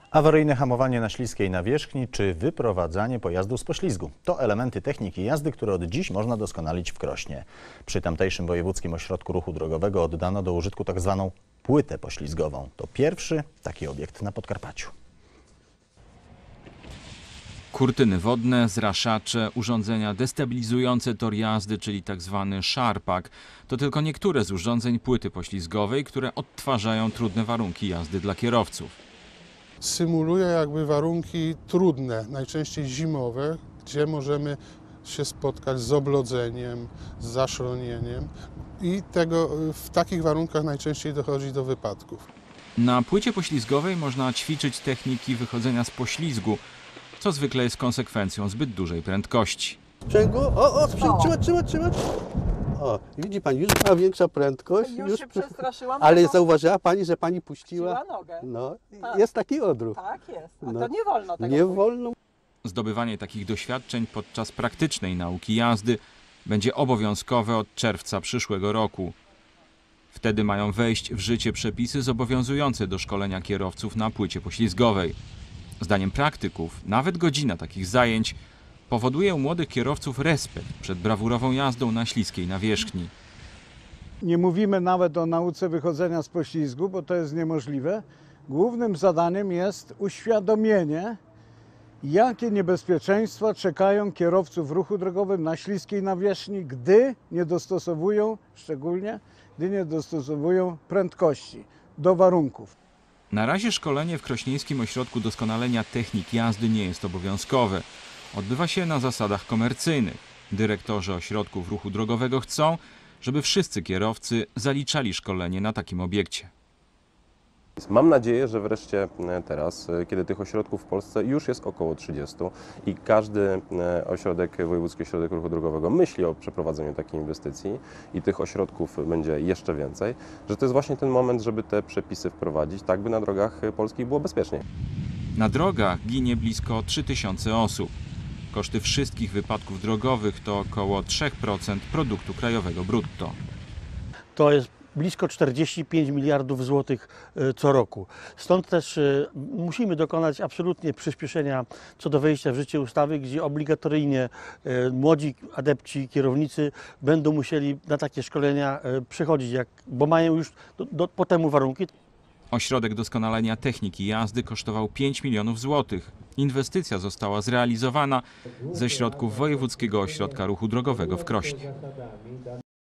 Awaryjne hamowanie na śliskiej nawierzchni czy wyprowadzanie pojazdu z poślizgu to elementy techniki jazdy, które od dziś można doskonalić w Krośnie. Przy tamtejszym Wojewódzkim Ośrodku Ruchu Drogowego oddano do użytku tzw. płytę poślizgową. To pierwszy taki obiekt na Podkarpaciu. Kurtyny wodne, zraszacze, urządzenia destabilizujące tor jazdy, czyli tzw. szarpak. To tylko niektóre z urządzeń płyty poślizgowej, które odtwarzają trudne warunki jazdy dla kierowców. Symuluje jakby warunki trudne, najczęściej zimowe, gdzie możemy się spotkać z oblodzeniem, z zaszronieniem i w takich warunkach najczęściej dochodzi do wypadków. Na płycie poślizgowej można ćwiczyć techniki wychodzenia z poślizgu, co zwykle jest konsekwencją zbyt dużej prędkości. Sprzęgło, trzymać. O, widzi pani, już ma większa prędkość. Już się przestraszyłam. Ale zauważyła pani, że pani puściła nogę. No, Tak. Jest taki odruch. Tak jest, a No. to nie wolno tego Nie puścić. wolno. Zdobywanie takich doświadczeń podczas praktycznej nauki jazdy będzie obowiązkowe od czerwca przyszłego roku. Wtedy mają wejść w życie przepisy zobowiązujące do szkolenia kierowców na płycie poślizgowej. Zdaniem praktyków, nawet godzina takich zajęć powoduje u młodych kierowców respekt przed brawurową jazdą na śliskiej nawierzchni. Nie mówimy nawet o nauce wychodzenia z poślizgu, bo to jest niemożliwe. Głównym zadaniem jest uświadomienie, jakie niebezpieczeństwa czekają kierowców w ruchu drogowym na śliskiej nawierzchni, szczególnie gdy nie dostosowują prędkości do warunków. Na razie szkolenie w Krośnieńskim Ośrodku Doskonalenia Technik Jazdy nie jest obowiązkowe. Odbywa się na zasadach komercyjnych. Dyrektorzy ośrodków ruchu drogowego chcą, żeby wszyscy kierowcy zaliczali szkolenie na takim obiekcie. Mam nadzieję, że wreszcie teraz, kiedy tych ośrodków w Polsce już jest około 30 i każdy ośrodek, Wojewódzki Ośrodek Ruchu Drogowego myśli o przeprowadzeniu takiej inwestycji i tych ośrodków będzie jeszcze więcej, że to jest właśnie ten moment, żeby te przepisy wprowadzić, tak by na drogach polskich było bezpieczniej. Na drogach ginie blisko 3000 osób. Koszty wszystkich wypadków drogowych to około 3% produktu krajowego brutto. To jest blisko 45 miliardów złotych co roku. Stąd też musimy dokonać absolutnie przyspieszenia co do wejścia w życie ustawy, gdzie obligatoryjnie młodzi adepci, kierownicy będą musieli na takie szkolenia przychodzić, bo mają już po temu warunki. Ośrodek Doskonalenia Techniki Jazdy kosztował 5 milionów złotych. Inwestycja została zrealizowana ze środków Wojewódzkiego Ośrodka Ruchu Drogowego w Krośnie.